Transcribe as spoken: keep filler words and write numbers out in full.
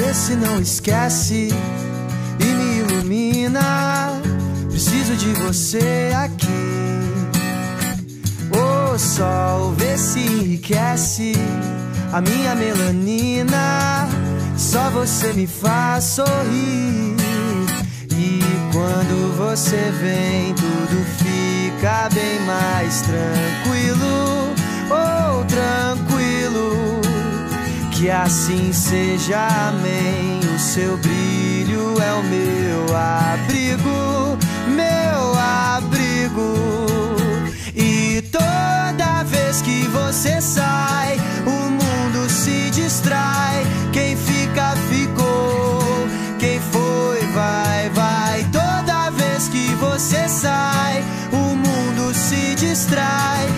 vê se não esquece e me ilumina. Preciso de você aqui. O sol vê se enriquece a minha melanina. Só você me faz sorrir. E quando você vem, tudo fica bem mais tranquilo. Oh, tranquilo. Que assim seja, amém. O seu brilho é o meu abrigo, meu abrigo. E toda vez que você sai, o mundo se distrai. Quem fica, ficou. Quem foi, vai, vai. Toda vez que você sai, o mundo se distrai.